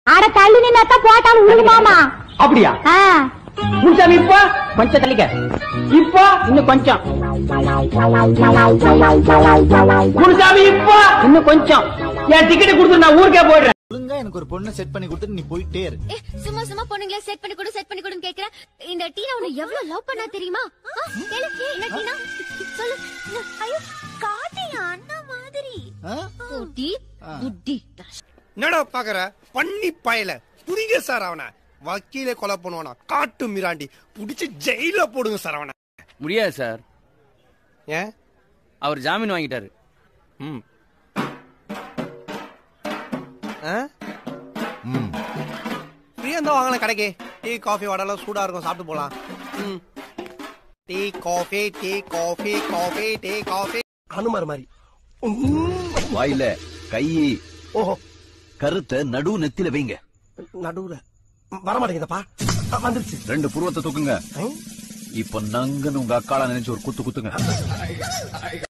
அட தள்ளி நின்னாத்தான் போட்டாலும் விழுகுமாமா. அப்படியா? முன்சாமி இப்ப கொஞ்சம் தள்ளிக்க. இப்ப இன்னும் கொஞ்சம். முன்சாமி இப்ப இன்னும் கொஞ்சம். என் டிக்கெட் கொடுத்து நான் ஊருக்கே போயிடுறேன். ஒழுங்கா எனக்கு ஒரு பொண்ணு செட் பண்ணி கொடுத்து நீ போயிட்டே இரு. சும்மா சும்மா பொண்ணுங்களே செட் பண்ணி கொடு கேக்குறேன். இந்த டீனா உன்னை எவ்வளவு லவ் பண்ணா தெரியுமா? கேளு, என்ன டீனா சொல்லு. ஐயோ காட்டியா அண்ணா மாதிரி. குட்டி குட்டி என்னடா பாக்குற பண்ணி பயல புடிங்க சார் அவனை. வக்கீலே கொலை பண்ணுவானா காட்டு மிராண்டி புடிச்சு ஜெயில போடுங்க சார் அவனை. முடியாது சார். ஏன்? அவர் ஜாமீன் வாங்கிட்டாரு. ஃப்ரீயா இருந்தா வாங்கலாம் கடைக்கு. டீ காஃபி வடலாம் சூடா இருக்கும், சாப்பிட்டு போலாம். Tea coffee tea coffee coffee tea coffee. அனுமார் மாதிரி வாயில கை. ஓஹோ. கருத்தை நடு நெத்தில வைங்க. நடுவுல வரமாட்டேங்குதப்பா. வந்துருச்சு. 2 புருவத்தை தூக்குங்க. இப்ப நங்கன்னு உங்க அக்கால நினைச்சு ஒரு குத்து குத்துங்க.